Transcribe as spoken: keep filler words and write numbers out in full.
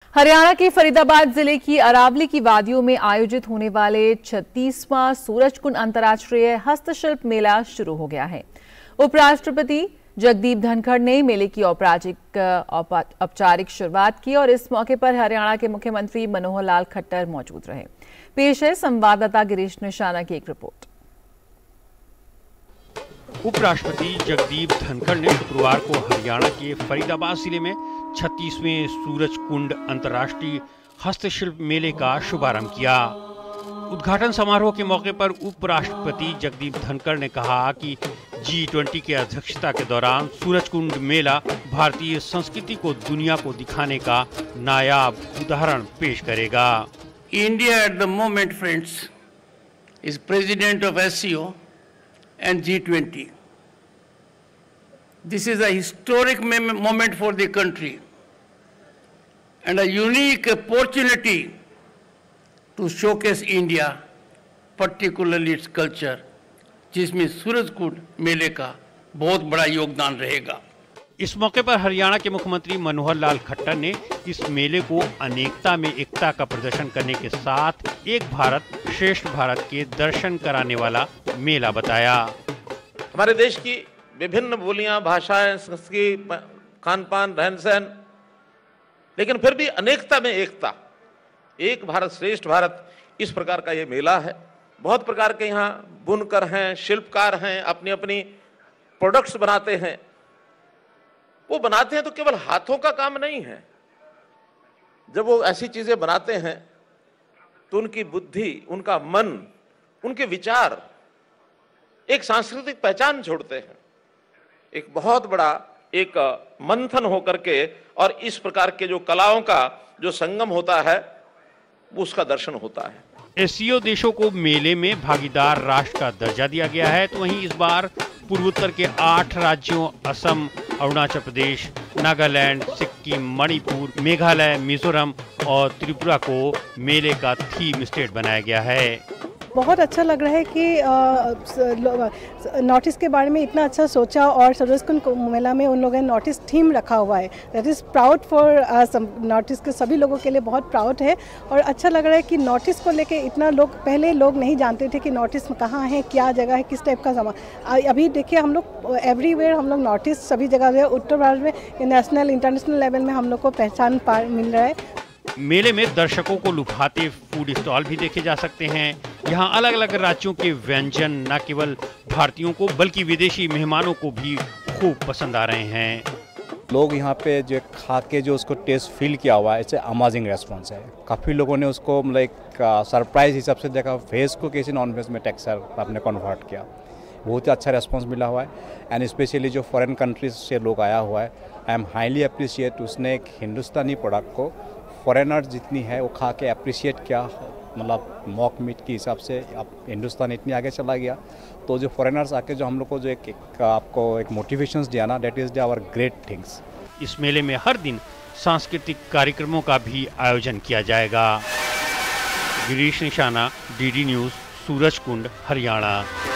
हरियाणा के फरीदाबाद जिले की अरावली की वादियों में आयोजित होने वाले छत्तीसवां सूरजकुंड अंतर्राष्ट्रीय हस्तशिल्प मेला शुरू हो गया है। उपराष्ट्रपति जगदीप धनखड़ ने मेले की औपचारिक औपचारिक शुरुआत की और इस मौके पर हरियाणा के मुख्यमंत्री मनोहर लाल खट्टर मौजूद रहे। पेश है संवाददाता गिरीश निशाना की एक रिपोर्ट। उपराष्ट्रपति जगदीप धनखड़ ने शुक्रवार को हरियाणा के फरीदाबाद जिले में छत्तीसवें सूरजकुंड अंतर्राष्ट्रीय हस्तशिल्प मेले का शुभारंभ किया। उद्घाटन समारोह के मौके पर उपराष्ट्रपति जगदीप धनखड़ ने कहा कि जी ट्वेंटी के अध्यक्षता के दौरान सूरजकुंड मेला भारतीय संस्कृति को दुनिया को दिखाने का नायाब उदाहरण पेश करेगा। India at the moment friends is president of S C O and G twenty. This is a historic moment for the country and a unique opportunity to showcase India, particularly its culture, जिसमें सूरजकुंड मेले का बहुत बड़ा योगदान रहेगा। इस मौके पर हरियाणा के मुख्यमंत्री मनोहर लाल खट्टर ने इस मेले को अनेकता में एकता का प्रदर्शन करने के साथ एक भारत श्रेष्ठ भारत के दर्शन कराने वाला मेला बताया। हमारे देश की विभिन्न बोलियां, भाषाएं, संस्कृति, खान पान, रहन सहन, लेकिन फिर भी अनेकता में एकता, एक भारत श्रेष्ठ भारत, इस प्रकार का ये मेला है। बहुत प्रकार के यहाँ बुनकर हैं, शिल्पकार हैं, अपनी अपनी प्रोडक्ट्स बनाते हैं। वो बनाते हैं तो केवल हाथों का काम नहीं है। जब वो ऐसी चीजें बनाते हैं तो उनकी बुद्धि, उनका मन, उनके विचार एक सांस्कृतिक पहचान छोड़ते हैं। एक बहुत बड़ा एक मंथन होकर के और इस प्रकार के जो कलाओं का जो संगम होता है वो उसका दर्शन होता है। एससीओ देशों को मेले में भागीदार राष्ट्र का दर्जा दिया गया है, तो वहीं इस बार पूर्वोत्तर के आठ राज्यों असम, अरुणाचल प्रदेश, नागालैंड, सिक्किम, मणिपुर, मेघालय, मिजोरम और त्रिपुरा को मेले का थीम स्टेट बनाया गया है। बहुत अच्छा लग रहा है कि नॉर्थ ईस्ट के बारे में इतना अच्छा सोचा और सूरजकुंड मेला में उन लोगों ने नॉर्थ ईस्ट थीम रखा हुआ है। That is proud for north east के सभी लोगों के लिए बहुत प्राउड है और अच्छा लग रहा है कि नॉर्थ ईस्ट को लेके इतना लोग, पहले लोग नहीं जानते थे कि नॉर्थ ईस्ट में कहाँ है, क्या जगह है, किस टाइप का सामान। अभी देखिए हम लोग एवरीवेयर, हम लोग नॉर्थ ईस्ट सभी जगह उत्तर भारत में नेशनल इंटरनेशनल लेवल में हम लोग को पहचान पा मिल रहा है। मेले में दर्शकों को लुभाते फूड स्टॉल भी देखे जा सकते हैं। यहाँ अलग अलग राज्यों के व्यंजन न केवल भारतीयों को बल्कि विदेशी मेहमानों को भी खूब पसंद आ रहे हैं। लोग यहाँ पे जो खा के जो उसको टेस्ट फील किया हुआ है, इट्स अमेजिंग रेस्पॉन्स है। काफ़ी लोगों ने उसको मतलब एक सरप्राइज हिसाब से देखा, वेज को किसी नॉन वेज में टेक्सचर आपने कन्वर्ट किया। बहुत ही अच्छा रेस्पॉन्स मिला हुआ है एंड स्पेशली जो फॉरेन कंट्रीज से लोग आया हुआ है, आई एम हाईली अप्रिशिएट। उसने एक हिंदुस्तानी प्रोडक्ट को फॉरेनर्स जितनी है वो खा के अप्रिशिएट किया, मतलब मॉक मीट के हिसाब से। अब हिंदुस्तान इतनी आगे चला गया तो जो फॉरेनर्स आके जो हम लोग को जो एक, एक आपको एक मोटिवेशंस दिया ना, that is our great things. इस मेले में हर दिन सांस्कृतिक कार्यक्रमों का भी आयोजन किया जाएगा। गिरीश निशाना, डीडी न्यूज़, सूरजकुंड, हरियाणा।